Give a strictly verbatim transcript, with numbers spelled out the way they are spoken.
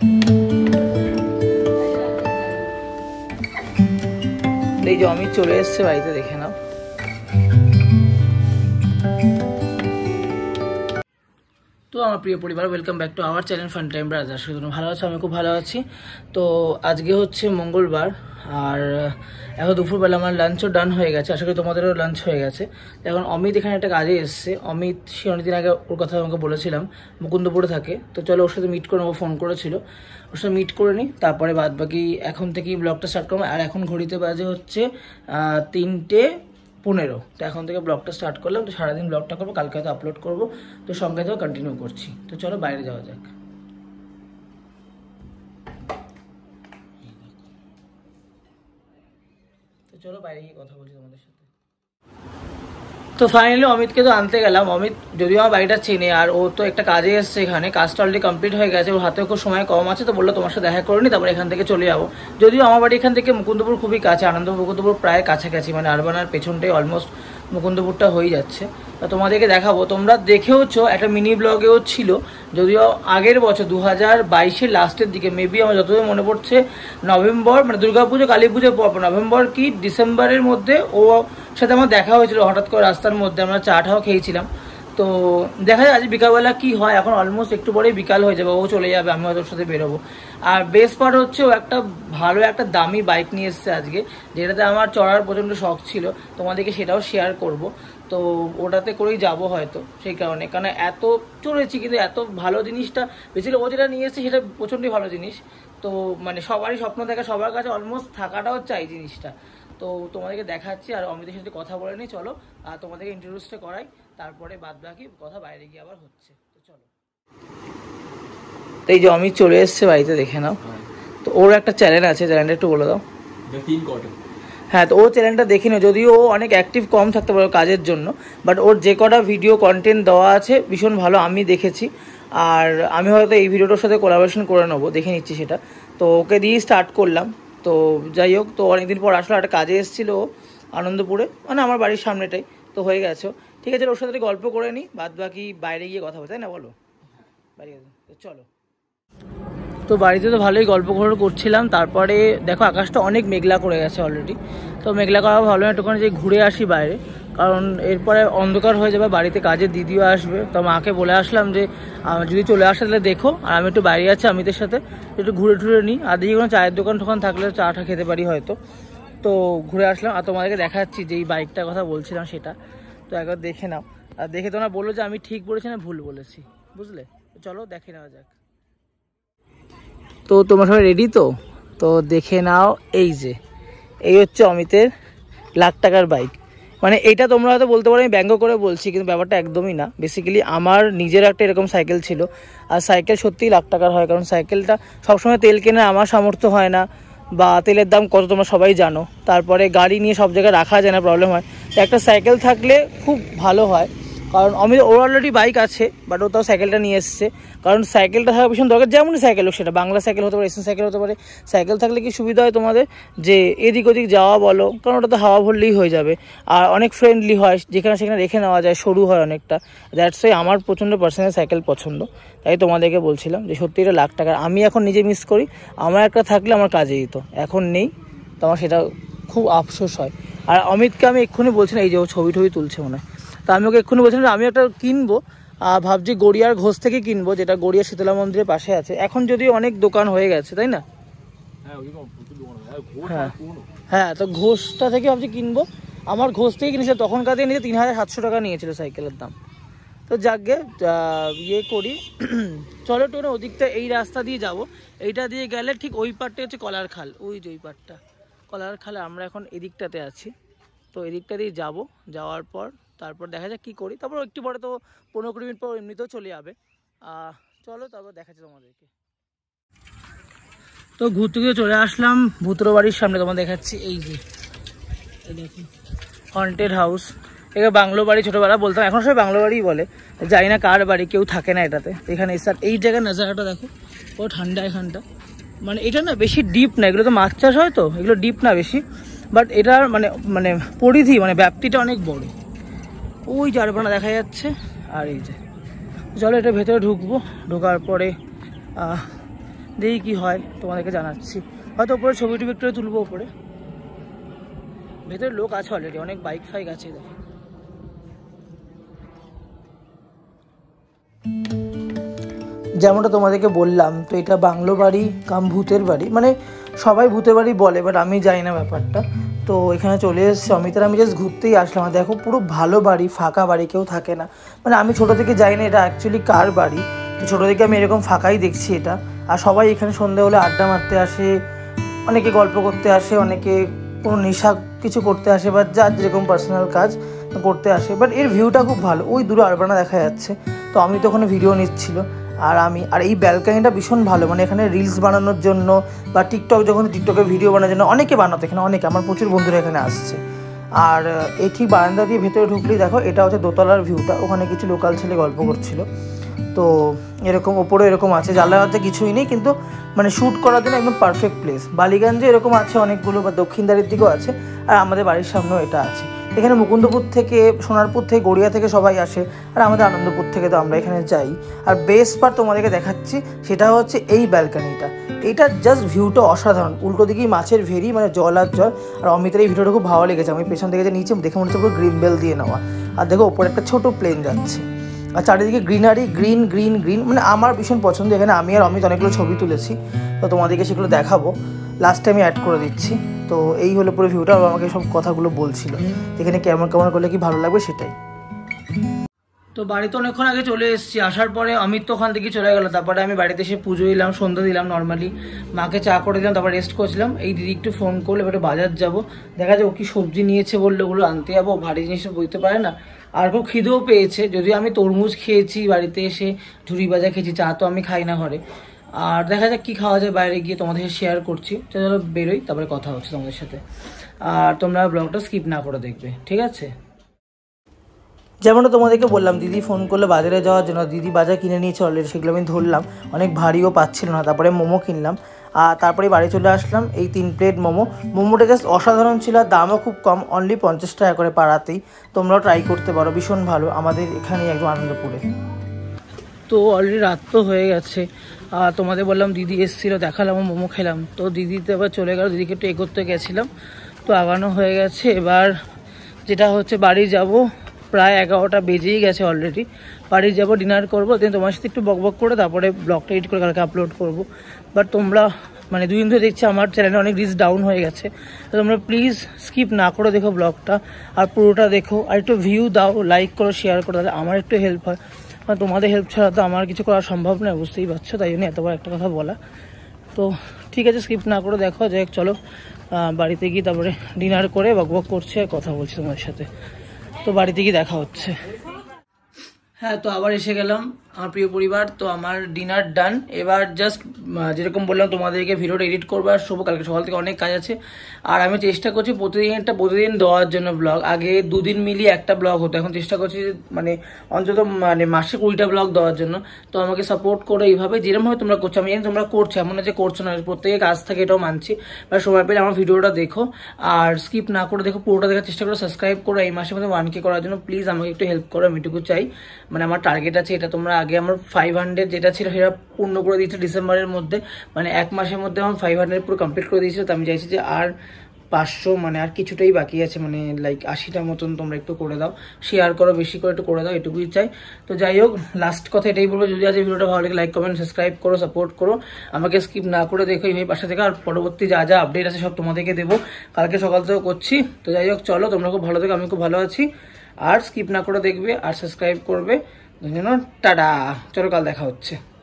এই যে অমিত চলে এসছে বাড়িতে, দেখে নাও। তো আমার প্রিয় পরিবার, welcome back to our channel fun time brothers. তোমরা ভালো আছো? আমি খুব ভালো আছি। তো আজকে হচ্ছে মঙ্গলবার, আর এখন দুপুরবেলা আমার লাঞ্চও ডান হয়ে গেছে, আশা করি তোমাদেরও লাঞ্চ হয়ে গেছে। এখন অমিত এখানে একটা কাজে এসছে। অমিত সে অনেকদিন আগে ওর কথা আমাকে বলেছিলাম, মুকুন্দপুরে থাকে। তো চলো ওর সাথে মিট করে নেবো, ফোন করেছিল, ওর সাথে মিট করে নিই, তারপরে বাদ বাকি এখন থেকেই ব্লগটা স্টার্ট করবো। আর এখন ঘড়িতে বাজে হচ্ছে তিনটে পনেরো। তো এখন থেকে ব্লগটা স্টার্ট করলাম। তো সারাদিন ব্লগটা করবো, কালকে হয়তো আপলোড করবো। তো সঙ্গে তো কন্টিনিউ করছি। তো চলো বাইরে যাওয়া যাক। তো চলো বাইরে গিয়ে কথা বলছি তোমাদের সাথে। তো ফাইনালি অমিতকে তো আনতে গেলাম। অমিত যদিও আমার বাড়িটা চেনে, আর ও তো একটা কাজে এসছে এখানে, কাজটা অলরেডি কমপ্লিট হয়ে গেছে, ওর হাতেও খুব সময় কম আছে। তো বললো তোমার সাথে দেখা করে নি, তারপরে এখান থেকে চলে যাবো। যদিও আমার বাড়ি এখান থেকে মুকুন্দপুর খুবই কাছে, আনন্দপুর মুকুন্দপুর প্রায় কাছাকাছি, মানে আরবানার পেছনটাই অলমোস্ট মুকুন্দপুরটা হয়ে যাচ্ছে। তা তোমাদেরকে দেখাবো, তোমরা দেখেওছো, একটা মিনি ব্লগেও ছিল, যদিও আগের বছর দু হাজার বাইশের লাস্টের দিকে, মেবি আমার যতদূর মনে পড়ছে নভেম্বর, মানে দুর্গাপুজো কালী পুজোর পর, নভেম্বর কি ডিসেম্বরের মধ্যে ও সাথে আমার দেখা হয়েছিল হঠাৎ করে রাস্তার মধ্যে, আমরা চা ঠাও খেয়েছিলাম। তো দেখা যায় আজ বিকালবেলা কি হয়, এখন অলমোস্ট একটু পরেই বিকাল হয়ে যাবে, ও চলে যাবে, আমি হয়তো ওর সাথে বেরোবো। আর বেস্ট পার্ট হচ্ছে ও একটা ভালো একটা দামি বাইক নিয়ে এসছে আজকে, যেটাতে আমার চড়ার প্রচণ্ড শখ ছিল, তোমাদেরকে সেটাও শেয়ার করব। তো ওটাতে করেই যাব হয়তো, সেই কারণে, কারণ এত চড়েছি কিন্তু এত ভালো জিনিসটা বেশিরভাগ ও যেটা নিয়ে এসছে সেটা প্রচণ্ডই ভালো জিনিস। তো মানে সবারই স্বপ্ন থাকে, সবার কাছে অলমোস্ট থাকাটাও চাই জিনিসটা। তো তোমাদেরকে দেখাচ্ছি, আর অমিতের সাথে কথা বলে নিই চলো, আর তোমাদেরকে ইন্ট্রোডিউসটা করাই, তারপরে বাদ বাকি কথা বাইরে গিয়ে আবার হচ্ছে। তো চলো। তো এই যে অমিত চলে এসছে বাড়িতে, দেখে নাও। তো ওর একটা চ্যানেল আছে, চ্যানেলটা একটু বলে দাও। হ্যাঁ, তো ও চ্যানেলটা দেখে নিও, যদিও ও অনেক অ্যাক্টিভ কম থাকতে পারে কাজের জন্য, বাট ওর যে কটা ভিডিও কন্টেন্ট দেওয়া আছে ভীষণ ভালো আমি দেখেছি। আর আমি হয়তো এই ভিডিওটার সাথে কোলাবোরেশন করে নেবো, দেখে নিচ্ছি সেটা। তো ওকে দিয়েই স্টার্ট করলাম। তো যাই হোক, তো অনেকদিন পর আসলে একটা কাজে এসেছিলো আনন্দপুরে, মানে আমার বাড়ির সামনেটাই, তো হয়ে গেছে। ঠিক আছে, ওর সাথে গল্প করে নিই, বাদ বাকি বাইরে গিয়ে কথা বলতে, তাই না বলো? বাড়ি তো চলো। তো বাড়িতে তো ভালোই গল্প করছিলাম, তারপরে দেখো আকাশটা অনেক মেঘলা করে গেছে অলরেডি। তো মেঘলা করা ভালো না, একটুখানি যে ঘুরে আসি বাইরে, কারণ এরপরে অন্ধকার হয়ে যাবে, বাড়িতে কাজের দিদিও আসবে। তো মাকে বলে আসলাম যে যদি চলে আসে তাহলে দেখো, আর আমি একটু বাইরে আছি আমিদের সাথে, একটু ঘুরে টুরে নিই, আর দিদি কোনো চায়ের দোকান টোকান থাকলে চাটা খেতে পারি হয়তো। তো ঘুরে আসলাম, আর তোমাদেরকে দেখাচ্ছি যে এই বাইকটার কথা বলছিলাম সেটা, তো একবার দেখে নাও। আর দেখে তোমরা বললো যে আমি ঠিক বলেছি না ভুল বলেছি, বুঝলে? চলো দেখে নেওয়া যাক। তো তোমরা সবাই রেডি তো? তো দেখে নাও, এই যে এই হচ্ছে অমিতের লাখ টাকার বাইক। মানে এটা তোমরা হয়তো বলতে পারো আমি ব্যঙ্গ করে বলছি, কিন্তু ব্যাপারটা একদমই না। বেসিক্যালি আমার নিজের একটা এরকম সাইকেল ছিল, আর সাইকেল সত্যিই লাখ টাকার হয়, কারণ সাইকেলটা সবসময় তেল কেনে আমার সামর্থ্য হয় না, বা তেলের দাম কত তোমরা সবাই জানো, তারপরে গাড়ি নিয়ে সব জায়গায় রাখা যায় না, প্রবলেম হয়। তো একটা সাইকেল থাকলে খুব ভালো হয়, কারণ আমি ওর অলরেডি বাইক আছে, বাট ও তাও সাইকেলটা নিয়ে এসছে, কারণ সাইকেলটা থাকা ভীষণ দরকার। যেমনই সাইকেল হোক, সেটা বাংলা সাইকেল হতে পারে, এসএন সাইকেল হতে পারে। সাইকেল থাকলে কি সুবিধা হয় তোমাদের, যে এদিক ওদিক যাওয়া বলো, কারণ ওটাতে হাওয়া ভরলেই হয়ে যাবে, আর অনেক ফ্রেন্ডলি হয়, যেখানে সেখানে রেখে নেওয়া যায়, সরু হয় অনেকটা। দ্যাটস ওয়াই আমার প্রচণ্ড পার্সোনাল সাইকেল পছন্দ, তাই তোমাদেরকে বলছিলাম যে সত্যি এটা লাখ টাকার। আমি এখন নিজে মিস করি, আমার একটা থাকলে আমার কাজে দিত, এখন নেই, তো আমার সেটা খুব আফসোস হয়। আর অমিতকে আমি এক্ষুনি বলছিলাম, এই যে ও ছবি টবি তুলছে মনে হয়, তা আমি ওকে এক্ষুনি বলছিলাম যে আমি একটা কিনবো, ভাবছি গড়িয়ার ঘোষ থেকে কিনবো, যেটা গড়িয়া শীতলা মন্দিরের পাশে আছে। এখন যদিও অনেক দোকান হয়ে গেছে, তাই না? হ্যাঁ হ্যাঁ, তো ঘোষটা থেকে ভাবছি কিনবো। আমার ঘোষ থেকে কিনেছিল, তখনকার দিয়ে নিয়েছে তিন হাজার সাতশো টাকা নিয়েছিল সাইকেলের দাম। তো যাকগে ইয়ে করি, চলো টোনো ওদিকটা, এই রাস্তা দিয়ে যাব, এইটা দিয়ে গেলে ঠিক ওই পারটা হচ্ছে কলার খাল, ওই যে ওই পারটা কলার খালে, আমরা এখন এদিকটাতে আছি। তো এদিকটা দিয়ে যাবো, যাওয়ার পর তারপর দেখা যাক কী করি, তারপর একটু পরে তো পনেরো কুড়ি মিনিট পর এমনিতেও চলে যাবে। চলো তারপর দেখাচ্ছি তোমাদেরকে। তো ঘুরতে ঘুরে চলে আসলাম ভূতর বাড়ির সামনে, তোমার দেখাচ্ছি এই যে দেখি হন্টেড হাউস। এখানে বাংলো বাড়ি ছোটোবেলা বলতাম, এখন সবাই বাংলো বাড়িই বলে, জানি না কার বাড়ি, কেউ থাকে না এটাতে। এখানে স্যার এই জায়গায় নাজারাটা দেখো, ও ঠান্ডা এখানটা, মানে এটা না বেশি ডিপ না, এগুলো তো মাছ চাষ হয়, তো এগুলো ডিপ না বেশি, বাট এটার মানে মানে পরিধি মানে ব্যাপ্তিটা অনেক বড়। ওই চারপানা দেখা যাচ্ছে, আর এই যে চলো এটা ভেতরে ঢুকবো, ঢোকার পরে দেখি কী হয় তোমাদেরকে জানাচ্ছি। হয়তো ওপরে ছবি টবি একটু তুলবো ওপরে। ভেতরে লোক আছে অলরেডি, অনেক বাইক ফাইক আছে। দেখো যেমনটা তোমাদেরকে বললাম, তো এটা বাংলো বাড়ি কাম ভূতের বাড়ি, মানে সবাই ভূতের বাড়ি বলে, বাট আমি জানি না ব্যাপারটা। তো এখানে চলে এসেছি অমিতার, আমি জাস্ট ঘুরতেই আসলাম। দেখো পুরো ভালো বাড়ি, ফাঁকা বাড়ি, কেউ থাকে না। মানে আমি ছোটো থেকে যাই না এটা অ্যাকচুয়ালি কার বাড়ি, তো ছোটো থেকে আমি এরকম ফাঁকাই দেখছি এটা। আর সবাই এখানে সন্ধে হলে আড্ডা মারতে আসে, অনেকে গল্প করতে আসে, অনেকে কোনো নেশা কিছু করতে আসে, বা যার যেরকম পার্সোনাল কাজ করতে আসে। বাট এর ভিউটা খুব ভালো, ওই দূরে আরবানা দেখা যাচ্ছে। তো আমি তো ওখানে ভিডিও নিচ্ছিল আর আমি, আর এই ব্যালকানিটা ভীষণ ভালো, মানে এখানে রিলস বানানোর জন্য বা টিকটক, যখন টিকটকে ভিডিও বানানোর জন্য অনেকে বানাতো এখানে, অনেকে, আমার প্রচুর বন্ধুরা এখানে আসছে। আর এই ঠিক বারান্দা দিয়ে ভেতরে ঢুকলেই দেখো এটা হচ্ছে দোতলার ভিউটা, ওখানে কিছু লোকাল ছেলে গল্প করছিল। তো এরকম ওপরে এরকম আছে, জ্বালা হচ্ছে কিছুই নেই, কিন্তু মানে শ্যুট করার জন্য একদম পারফেক্ট প্লেস। বালিগঞ্জে এরকম আছে অনেকগুলো, বা দক্ষিণদারির দিকেও আছে, আর আমাদের বাড়ির সামনেও এটা আছে। এখানে মুকুন্দপুর থেকে, সোনারপুর থেকে, গড়িয়া থেকে সবাই আসে, আর আমাদের আনন্দপুর থেকে তো আমরা এখানে যাই। আর বেস্ট পার্ট তোমাদেরকে দেখাচ্ছি, সেটা হচ্ছে এই ব্যালকানিটা। এইটা জাস্ট ভিউটা অসাধারণ, উল্টো দিকেই মাছের ভেরি, মানে জল আর জল। আর অমিতের এই ভিডিওটা খুব ভালো লেগেছে, আমি পেছন থেকে যে নিচে দেখে মনে হচ্ছে পুরো গ্রিন বেল দিয়ে নেওয়া। আর দেখো ওপরে একটা ছোটো প্লেন যাচ্ছে, আর চারিদিকে গ্রিনারি, গ্রিন গ্রিন গ্রিন, মানে আমার ভীষণ পছন্দ। এখানে আমি আর অমিত অনেকগুলো ছবি তুলেছি, তো তোমাদেরকে সেগুলো দেখাবো, লাস্টে আমি অ্যাড করে দিচ্ছি। তো এই হলো পুরো ভিউটা, আর আমাকে সব কথাগুলো বলছিল এখানে কেমন কেমন করলে কি ভালো লাগবে সেটাই। তো বাড়িতে অনেকক্ষণ আগে চলে এসেছি, আসার পরে অমিত তো ওখান থেকে চলে গেলো। তারপরে আমি বাড়িতে এসে পুজো দিলাম, সন্ধ্যা দিলাম, নর্মালি মাকে চা করে দিলাম, তারপর রেস্ট করছিলাম। এই দিদি একটু ফোন করলো, এবারে বাজার যাবো, দেখা যায় ও কি সবজি নিয়েছে বললো, ওগুলো আনতে যাবো, ভারী জিনিস বইতে পারে না। আর খুব খিদেও পেয়েছে, যদিও আমি তরমুজ খেয়েছি বাড়িতে এসে, ঝুড়ি ভাজা খেয়েছি, চা তো আমি খাই না ঘরে। আর দেখা যাক কী খাওয়া যায়, বাইরে গিয়ে তোমাদের সাথে শেয়ার করছি। চলো বেরোই, তারপরে কথা হচ্ছে তোমাদের সাথে। আর তোমরা ব্লগটা স্কিপ না করে দেখবে, ঠিক আছে? যেমনটা তোমাদেরকে বললাম, দিদি ফোন করলো বাজারে যাওয়ার জন্য, দিদি বাজার কিনে নিয়েছে অলরেডি, সেগুলো আমি ধরলাম, অনেক ভারীও পাচ্ছিল না। তারপরে মোমো কিনলাম, আর তারপরে বাড়ি চলে আসলাম। এই তিন প্লেট মোমো, মোমোটা জাস্ট অসাধারণ ছিল, আর দামও খুব কম, অনলি পঞ্চাশ টাকা করে পাড়াতেই। তোমরাও ট্রাই করতে পারো, ভীষণ ভালো, আমাদের এখানেই একদম আনন্দপুরে। তো অলরেডি রাত তো হয়ে গেছে, আর তোমাদের বললাম দিদি এসেছিলো, দেখালাম, মোমো খেলাম। তো দিদিতে এবার চলে গেল, দিদিকে একটু এগোতে গেছিলাম, তো আগানো হয়ে গেছে। এবার যেটা হচ্ছে বাড়ি যাব, প্রায় এগারোটা বেজেই গেছে অলরেডি। বাড়ি যাব, ডিনার করবো, দেন তোমার সাথে একটু বক বক করে তারপরে ব্লগটা এডিট করে কালকে আপলোড করবো। বাট তোমরা মানে দুদিন ধরে দেখছি আমার চ্যানেলে অনেক রিচ ডাউন হয়ে গেছে, তো তোমরা প্লিজ স্কিপ না করে দেখো ব্লগটা, আর পুরোটা দেখো, আর একটু ভিউ দাও, লাইক করো, শেয়ার করো, তাহলে আমার একটু হেল্প হয়। মানে তোমাদের হেল্প ছাড়া তো আমার কিছু করা সম্ভব নয়, বুঝতেই পারছো, তাই জন্য এত বড় একটা কথা বলা। তো ঠিক আছে, স্কিপ না করে দেখো। যাই হোক চলো বাড়িতে গিয়ে তারপরে ডিনার করে বক বক করছে আর কথা বলছি তোমাদের সাথে। তো বাড়িতে গিয়ে দেখা হচ্ছে। হ্যাঁ, তো আবার এসে গেলাম আমার প্রিয় পরিবার। তো আমার ডিনার ডান, এবার জাস্ট যেরকম বললাম তোমাদেরকে ভিডিওটা এডিট করবো আর শোবো, কালকে সকাল থেকে অনেক কাজ আছে। আর আমি চেষ্টা করছি প্রতিদিন একটা প্রতিদিন দেওয়ার জন্য ব্লগ। আগে দুদিন মিলিয়ে একটা ব্লগ হতো, এখন চেষ্টা করছি মানে অন্তত মানে মাসে কুড়িটা ব্লগ দেওয়ার জন্য। তো আমাকে সাপোর্ট করো এইভাবে, যেরকমভাবে তোমরা করছো, আমি জানি তোমরা করছো, এমন না যে করছো না, প্রত্যেকে কাজ থাকে, এটাও মানছি। বা সময় পেলে আমার ভিডিওটা দেখো, আর স্কিপ না করে দেখো, পুরোটা দেখার চেষ্টা করো, সাবস্ক্রাইব করো। এই মাসের মধ্যে ওয়ান কে করার জন্য প্লিজ আমাকে একটু হেল্প করো, আমি এটুকু চাই। মানে আমার টার্গেট আছে এটা, তোমরা আগে আমার ফাইভ হান্ড্রেড যেটা ছিল সেটা পূর্ণ করে দিয়েছে ডিসেম্বরের মধ্যে, মানে এক মাসের মধ্যে আমার ফাইভ হান্ড্রেড পুরো কমপ্লিট করে দিয়েছিল। তো আমি চাইছি যে আর পাঁচশো, মানে আর কিছুটাই বাকি আছে, মানে লাইক আশিটা মতন তোমরা একটু করে দাও, শেয়ার করো, বেশি করে একটু করে দাও, এটুকুই চাই। তো যাই হোক, লাস্ট কথা এটাই বলবো, যদি আজ এই ভিডিওটা ভালো লাগে লাইক কমেন্ট সাবস্ক্রাইব করো, সাপোর্ট করো, আমাকে স্কিপ না করে দেখো এইভাবে পাশে থেকে। আর পরবর্তী যা যা আপডেট আছে সব তোমাদেরকে দেবো, কালকে সকাল থেকেও করছি। তো যাই হোক চলো, তোমরা খুব ভালো থেকো, আমি খুব ভালো আছি। আর স্কিপ না করে দেখবে আর সাবস্ক্রাইব করবে, টাটা, চলো কাল দেখা হচ্ছে।